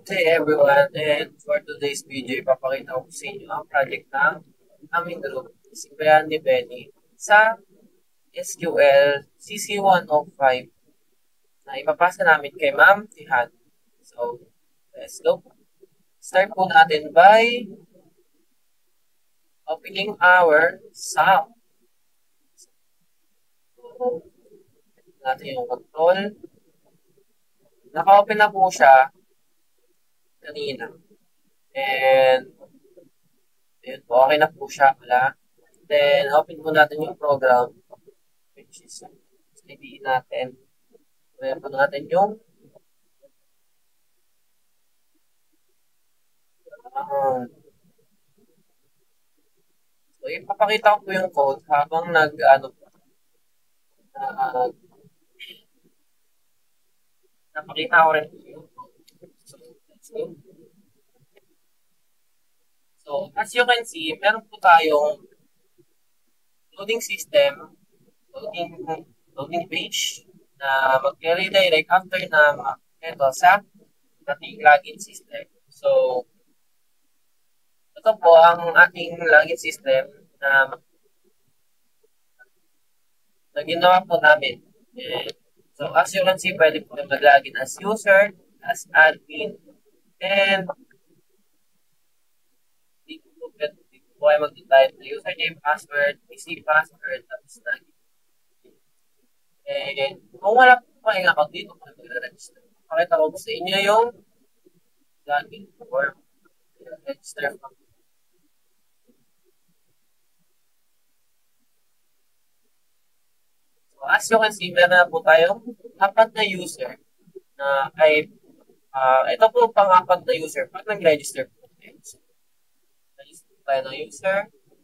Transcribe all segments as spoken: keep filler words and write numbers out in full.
day everyone, and for today's video, ipapakita ko sa inyo ang project ng aming group, si Brian ni Benny, sa S Q L C C one oh five na ipapasa namin kay Ma'am Tihan. So, let's go. Start po natin by opening our S A P. So, natin yung control. Naka-open na po siya kanina. And, yun po, okay na po siya. Wala. Then, open po natin yung program, which is I D E natin. Open po natin yung um, so, ipapakita ko po yung code habang nag, ano, uh, napakita ko rin po yung code. So, let's go. So, as you can see, meron po tayong loading system, loading, loading page na mag-redirect after na ito sa ating login system. So, ito po ang ating login system na, na ginawa po namin. So, as you can see, pwede po mag-login as user, as admin, and dito po pwede po kayo mag-type na username, password, P C password, tapos login. And kung wala po kayong account dito, kung mag-register, pakita ko sa inyo yung login form. Register form. So, as you can see, meron na po tayong apat na user na ay uh, ito po pang-apat na user pag nag-register po tayo. So, register tayo ng user.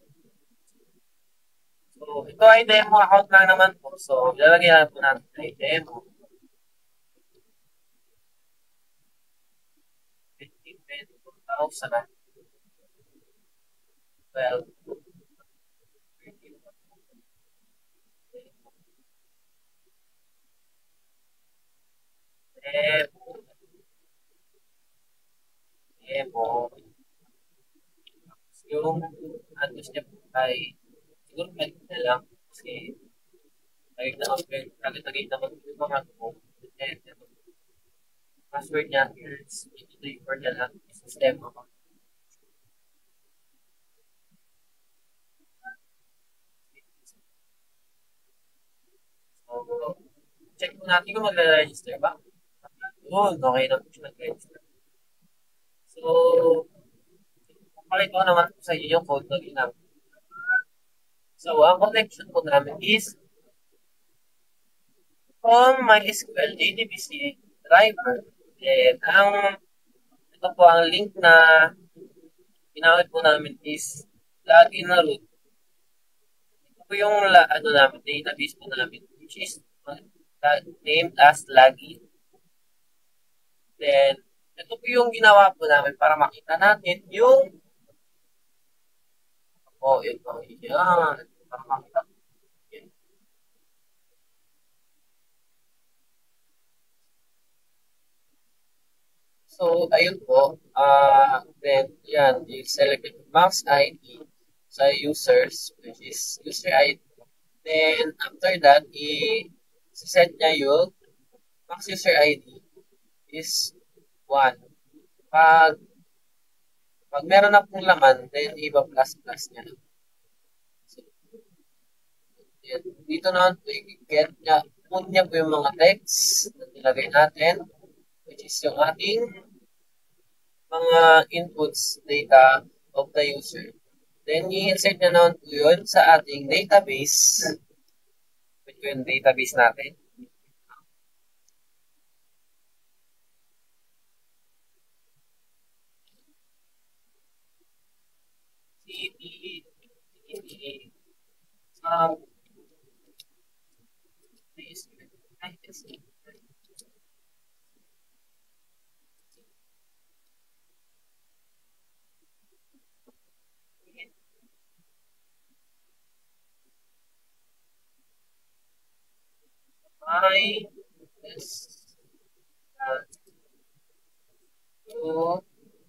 So, ito ay demo account lang naman po. So, ilalagay na po natin ay demo. fifteen thousand. Well, demo. Demo. Yung address niya po ay siguro pwede na lang kasi lagi na lagi naman yung mga po. Password niya is two three four na lang. System ako. So, check po natin kung magre-register ba. Yun, okay na po siya mag-register. So, pakita ko naman po sa inyo yung code na ginamit. So, ang connection po namin is from MySQL J D B C driver. And ang ito po ang link na ginamit po namin is login na root. Ito po yung ano namin, database po namin, which is named as login. Then, ito po yung ginawa po namin para makita natin yung oh, ito, yan. Para makita po. So, ayun po. Uh, then, yan, i-select yung max I D sa users, which is user I D. Then, after that, i-set niya yung max user I D is one. Pag, pag meron na pong laman, then iba plus plus niya. So, yan. Dito naman po, i-get niya, put niya po yung mga text na nilagay natin, which is yung ating mga inputs data of the user. Then, i-insert na naman po yun sa ating database. Ito yung database natin. C D, C D, um, this, I guess, I, this, uh, root,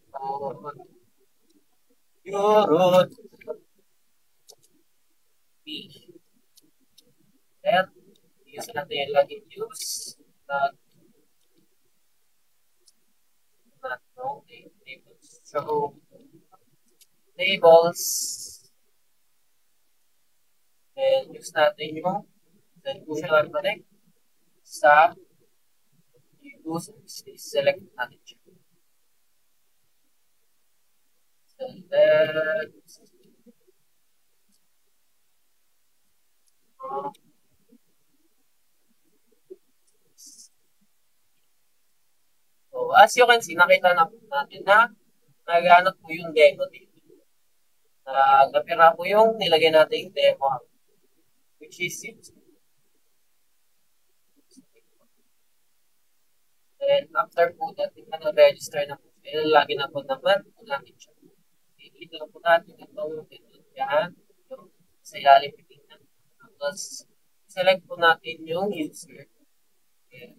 root, root, B. Then, use natin yung login use, not, not, no, tables. So, tables, then use natin yung, then kung siya nag-connect sa users, select natin siya. Select, so, as you can see, nakita na po natin na naghanap po yung demo dito. Na napira po yung nilagay natin yung demo, which is it. Then, after po that, ito na-register na po. Ilalagin na po naman po natin siya. Dito na po natin itong ito yan. Yung sa ilalim tingnan. Tapos, select po natin yung user. Okay.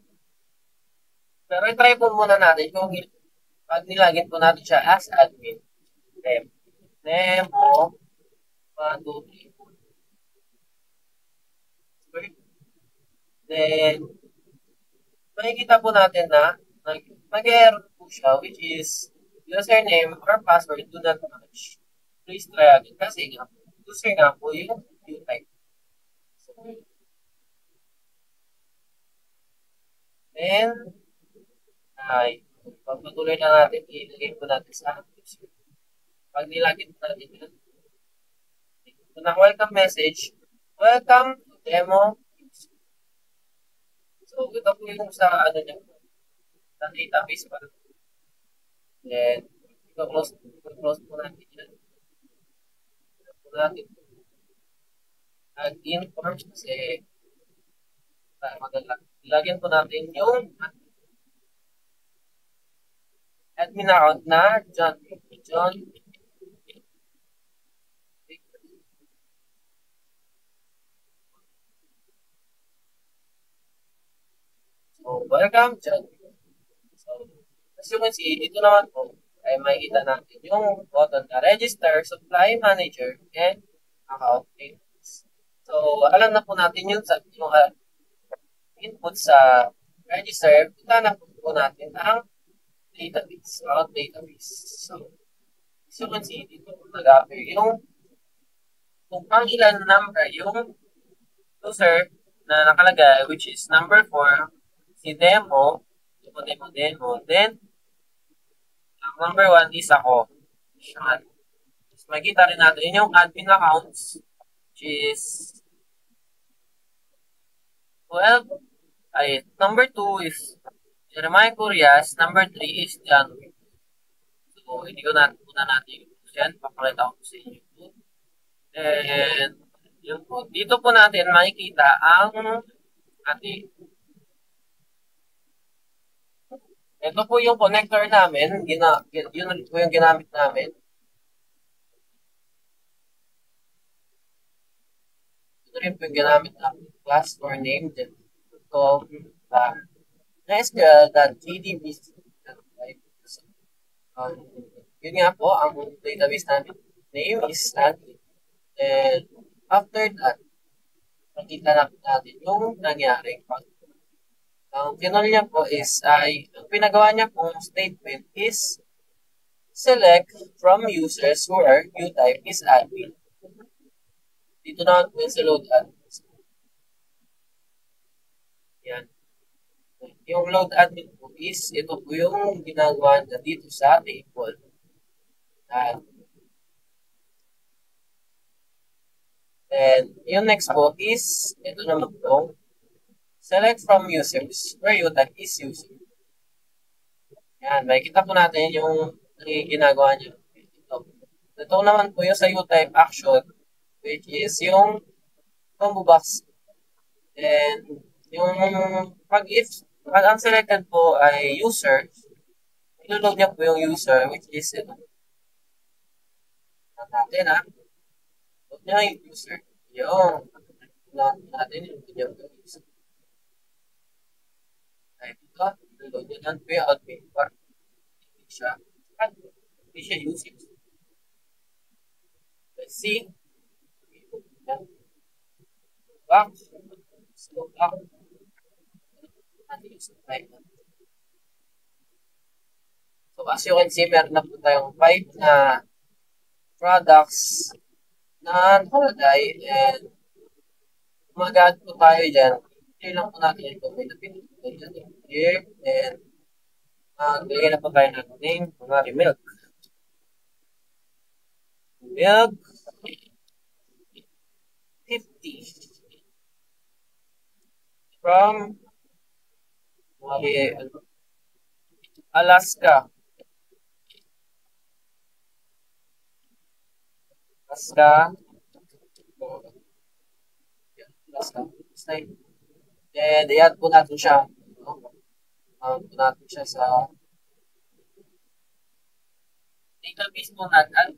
Pero i-try po muna natin kung pag nilagin po natin siya as admin. Demo. Demo. one, two, three, four. Then, makikita po natin na mag-error po siya, which is username or password do not match. Please try again. Kasi nga, user nga po yung new type. So, then, ay, pagpatuloy na natin, ilagay po natin sa user. Pag nilagin po natin yun, ito na welcome message, welcome to demo. So, ito po yung sa ano niya, sa database pa. Then, i-close, i-close po natin yan. I-close po natin. Login forms kasi ah, maganda. Ilagyan po natin yung admin account na John. John. So, welcome, John. So, as you can see, dito naman po, ay makikita natin yung button na Register, Supply Manager, and Account Details. So, alam na po natin yung, yung uh, input sa register, punta na po, po natin ang database, account database. So, as you can see, dito po nag-appear yung kung pang ilan number yung user na nakalagay, which is number four, si demo, demo, demo, demo, then, ang number one is ako. Yan. So, makikita rin natin yung admin accounts, which is twelve, ay, number two is Jeremiah Curias, number three is John. So, hindi ko natin muna natin yung yan, papakita ko sa inyo. And, yun po. Dito po natin makikita ang ating ito po yung connector namin. Gina, yun po yung ginamit namin. Ito rin po yung ginamit namin. Class or name. So, uh, mysql.gdbc. Um, yun nga po, ang database namin. Name is admin. And after that, nakita na natin yung nangyaring pag ang pinol niya po is ay ang pinagawa niya pong statement is select from users where new type is admin. Dito na po sa load admin. Yan. Yung load admin po is ito po yung ginagawa niya dito sa table. Yan. And yung next po is ito naman po. Select from users where you type is user. Yan, makikita po natin yung ginagawa niyo. Ito. Ito naman po yung sa U-type action, which is yung combo box. And yung pag if pag ang selected po ay user, ilulog niya po yung user, which is ito. Natin ha. Ilulog niya yung user. Yung natin ilulog niya yung user. Ay, dito, ilulog niya lang po yung admin bar. siya. At hindi siya usage. Let's see. Back. Slow back. So as you can see, meron na po tayong five na products na nakalagay and mag-add po tayo dyan. Clear lang po natin yung kung may napinipin dyan. Clear and maglagay na po tayo ng name, mga milk. Milk fifty from okay, Alaska. Alaska. Alaska. And i-add po natin siya. Add po natin siya sa database po natin.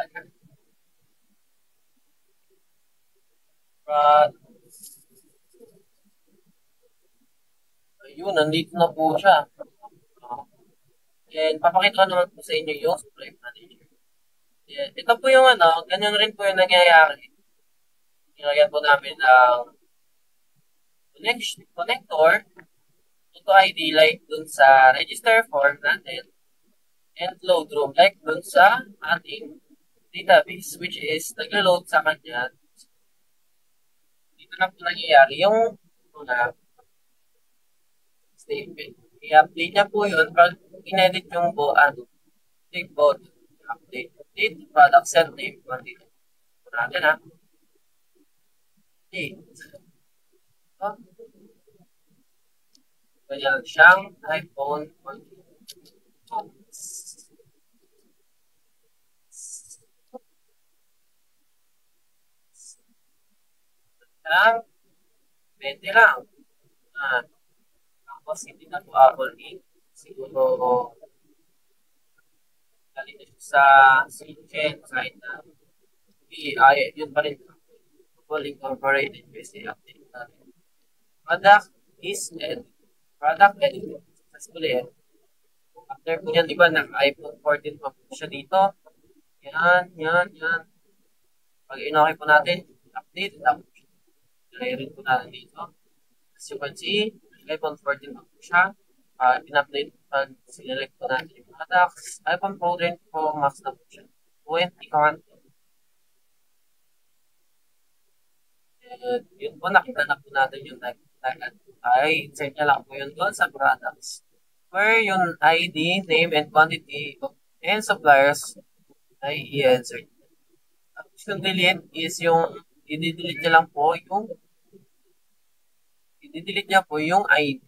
But, ayun, nandito na po siya. And papakita ko naman po sa inyo yung supply manager. Yeah. Ito po yung ano, ganyan rin po yung nangyayari. Nilagyan po namin ang connection, connector to I D like dun sa register form natin and load room like dun sa ating database which is nag-load sa kanya. Dito na po nangyayari yung una statement. I-update niya po yun pag in-edit yung po ano, take both update, update, product set name, quantity. Ito natin ha. Okay. So, ganyan siyang iPhone lang, twenty lang. Ah, tapos hindi na po Apple Inc. Siguro galing na siya sa Sinchen, kahit na ay, yun pa rin. Apple Incorporated kasi update natin. Product is edit. Product edit. Successfully edit. After po yan, di ba, naka-iPhone fourteen pa po siya dito. Yan, yan, yan. Pag in-okay po natin, update, tapos ilagay rin po natin dito. As you can see, iPhone fourteen pa po siya. Uh, in-update pag sinelect po natin yung products. iPhone fourteen Pro Max na po siya. twenty content. And yun po, nakita na po natin yung tag. Ay, insert niya lang po yun doon sa products. Where yung I D, name, and quantity and suppliers ay i-insert. Tapos yung delete is yung i-delete niya lang po yung i-delete niya po yung I D.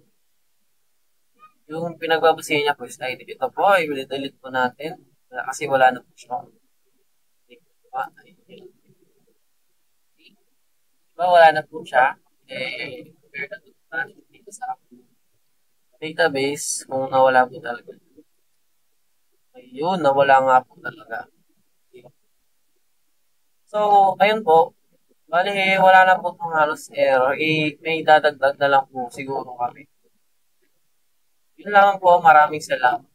Yung pinagbabasihan niya po is I D. Ito po, i-delete po natin kasi wala na po siya. Diba? Diba wala na po siya? Eh, compare na po natin dito sa database kung nawala po talaga. Ayun, nawala nga po talaga. So, ayun po. Bali, wala na po itong halos error. Eh, may dadagdag na lang po siguro kami. Yun lang po. Maraming salamat.